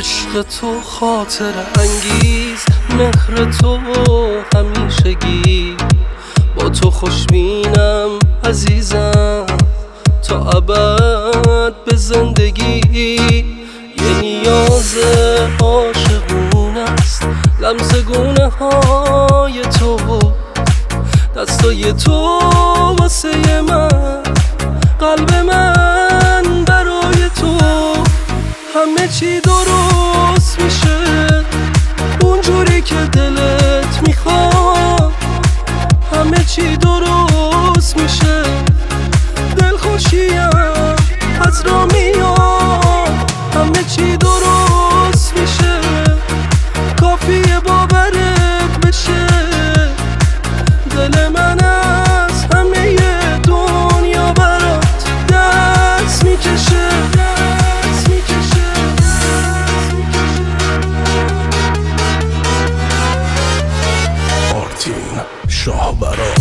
عشق تو خاطر انگیز، مهر تو همیشگی، با تو خوشبینم عزیزم تا ابد به زندگی. یه نیاز عاشقونه است لمس گونه های تو، دستای تو واسه من، قلب من برای تو. همه چی درست میشه اونجوری که دلت میخواد، همه چی درست میشه، دلخوشیم از را میاد. همه چی درست میشه، کافیه باورت بشه، دل من از همه دنیا برات دست میکشه. مارتین شاهبران.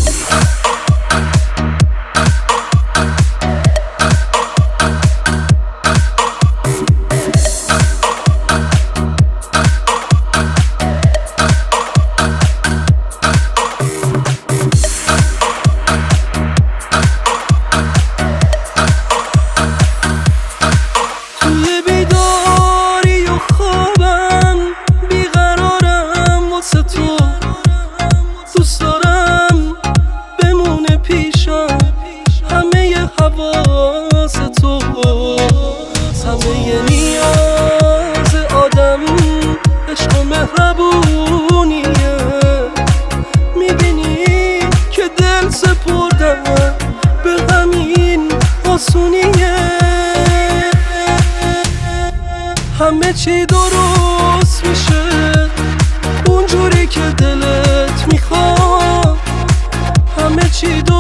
دوست دارم بمونه پیشم همه حواس تو، همه نیاز آدم عشق و مهربونیه. میبینی که دل سپردم به همین آسونیه. همه چی درست میشه اونجوری که دلت میخواد، همه چی